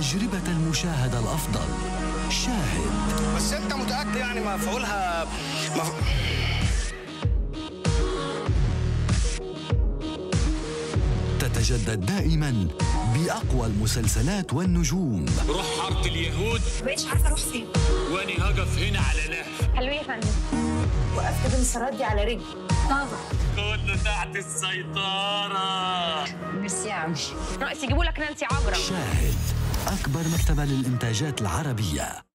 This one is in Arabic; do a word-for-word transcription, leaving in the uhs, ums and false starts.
تجربة المشاهدة الأفضل. شاهد. بس أنت متأكد يعني مفعولها مف... تتجدد دائما بأقوى المسلسلات والنجوم. روح حارة اليهود مبقتش عارفة أروح فين، وأني هقف هنا على لهف. حلوين يا فندم. وقفت بالمسارات دي على رجلي. طبعا كله تحت السيطرة. ميرسي يا عمي. ناقص يجيبوا لك نانسي عجرم. شاهد، أكبر مكتبة للإنتاجات العربية.